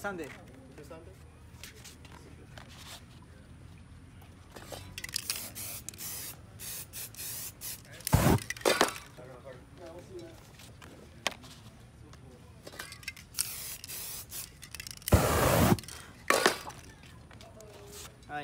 Sunday. This Sunday? Hi.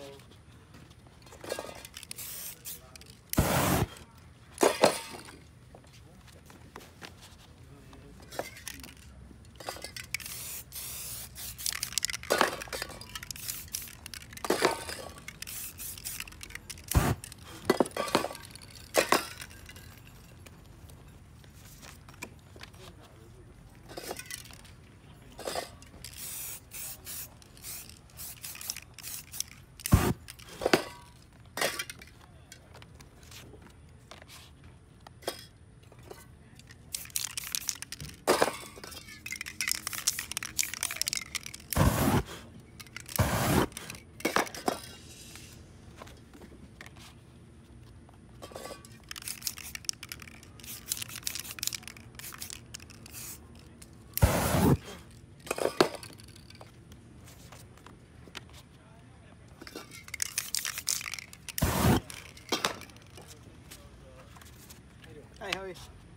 Hi, how are you?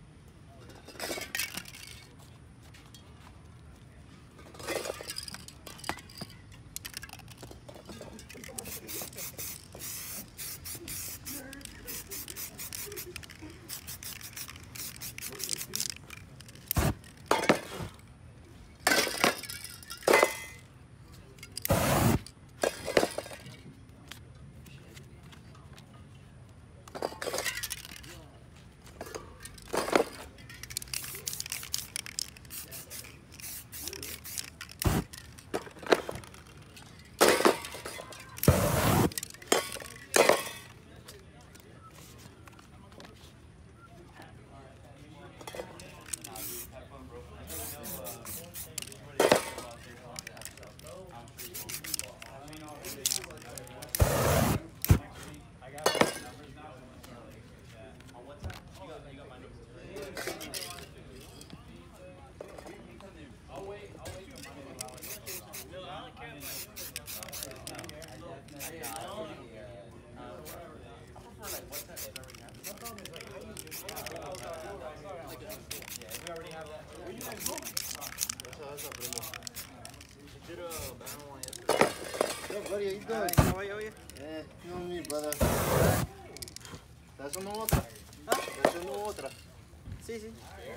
Yo, buddy, how you doing? Hi, how are you? Yeah, you know me, brother. ¿Estás haciendo otra? ¿Ah? ¿Estás haciendo otra? Sí, sí.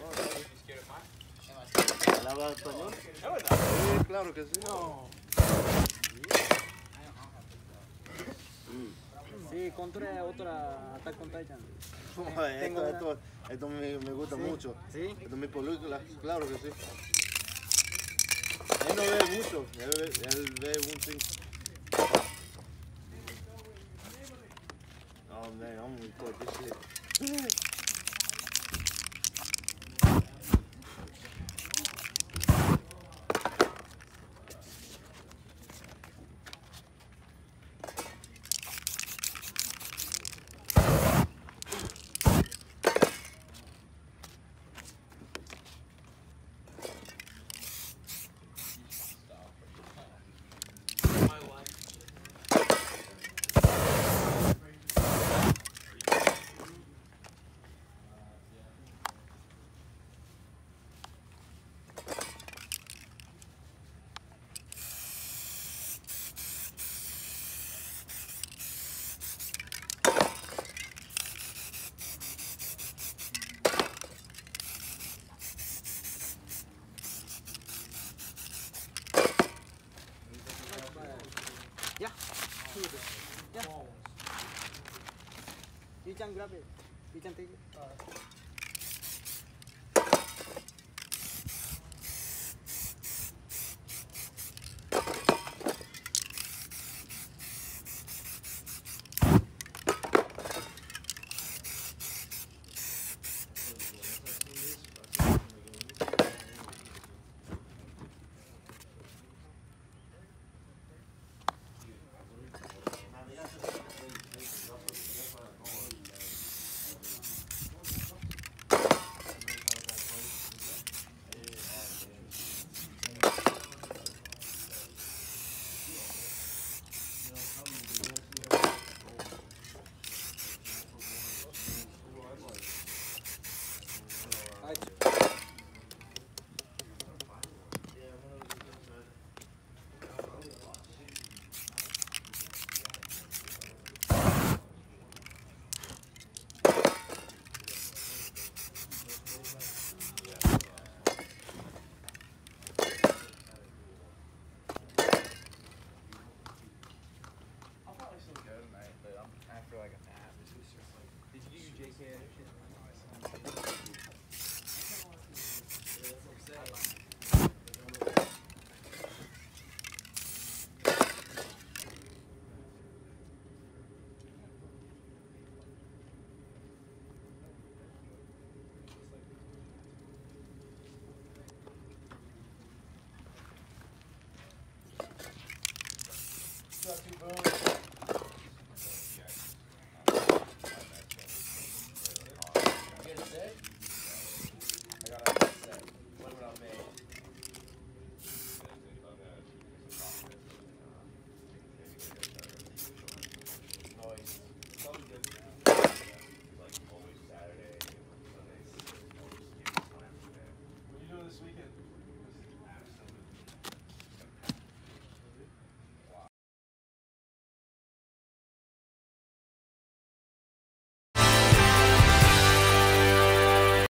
¿Hablas español? ¿Es verdad? Sí, claro que sí. No. Sí, contra otra Attack on Titan. Tengo una. Esto me gusta Sí. mucho. ¿Sí? Esto es mi película, claro que sí. Él no ve mucho, él ve un thing. Oh man, I'm gonna record this shit. Yeah. Yeah. You can grab it. You can take it. you, bro.